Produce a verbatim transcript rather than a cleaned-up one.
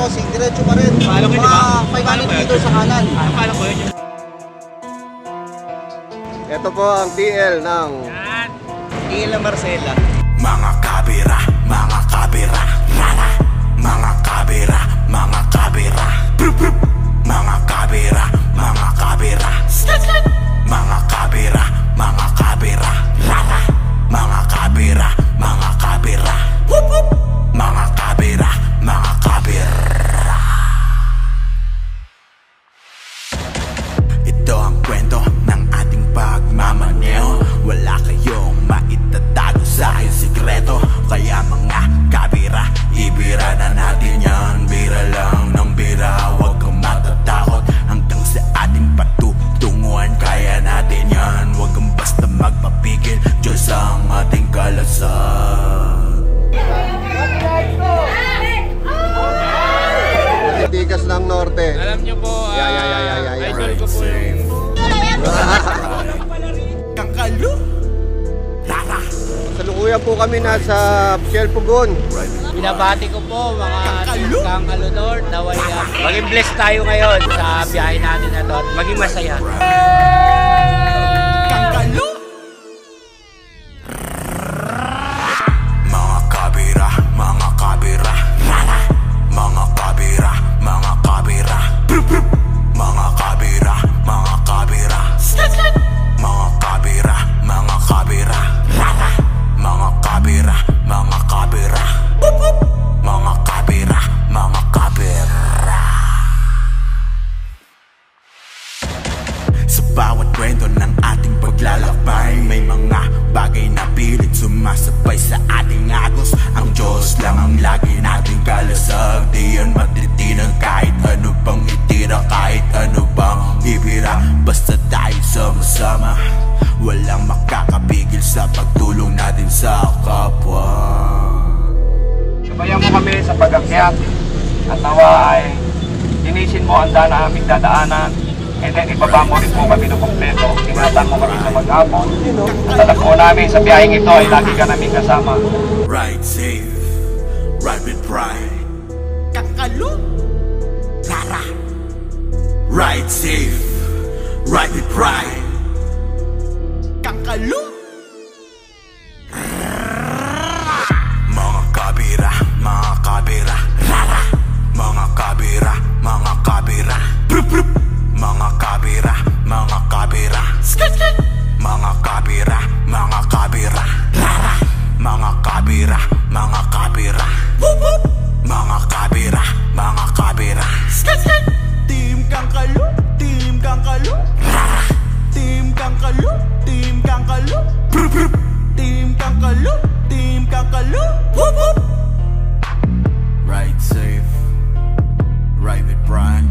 bossing, diretso pa rin. Paano ko, di ba? Mga five hundred meters sa kanan. Paano ko yun? Ito po ang T L ng Yan. T L ng Marcela. Mga kabira, mga kabira, rara. Mga kabira, mga kabira, brup, brup. Mga kabira, mga kabira, skat, skat. Mga kabira, mga kabira, rara. Mga kabira, mga kabira, wup, wup. Mga kabira, mga kabira. Ito ang kwento ng ating pagmamaneho. Wala kayong maitatago sa aking sikreto. Kaya mga kabira, ibira na natin yan. Bira lang ng bira, huwag kang matatakot. Hanggang sa ating patutunguhan, kaya natin yan. Huwag kang basta magpapigil, Diyos ang ating kalasag. Tigas ng Norte. Alam nyo po, uh, Yeah, yeah, yeah, yeah, yeah, yeah. idol ko po yung... Kangkalo, rara. Salukuyan po kami nasa Shell Pugon. Binabati ko po mga Kangkalo North na wala. Maging blessed tayo ngayon sa biyahe natin na to at maging masaya. Kangkalo, mga kabira, mga kabira, rara. Mga kabira, mga kabira, brup, brup. Mga kabira, mga kabira, skat, skat. Mga kabira, mga kabira, rara. Mga kabira, mga kabira, wup, wup. Mga kabira, mga kabira. Sa bawat kwento ng ating paglalakbay, may mga bagay na pilit sumasabay sa ating agos. Ang Diyos lang ang lagi nating kalasag. Di yan matitinan kahit ano pang itira, kahit ano pang ibira. Basta tayo sama-sama, walang makakapigil sa pagtulong natin sa kapwa. Sabayan mo kami sa pag-akyat at nawa ay linisin mo ang daan na aming dadaanan. And then ibaba mo rin po kami ng kompleto. Ingatan mo kami sa maghapon. At alam po namin sa biyaheng ito ay lagi ka namin kasama. Ride safe, ride with pride. Kakalo, rara. Ride safe, ride with pride. Kakalo, mga kabira, mga kabira, rara. Mga kabira, mga kabira, brup, brup. Mga kabira, mga kabira, skat, skat. Mga kabira, mga kabira, rara. Mga kabira, mga kabira, wup, wup. Mga kabira, mga kabira, skat, skat. Team Kangkalo, Team Kangkalo, rara. Team Kangkalo, Team Kangkalo, brup, brup. Team Kangkalo, Team Kangkalo, wup, wup. Ride safe, ride with pride.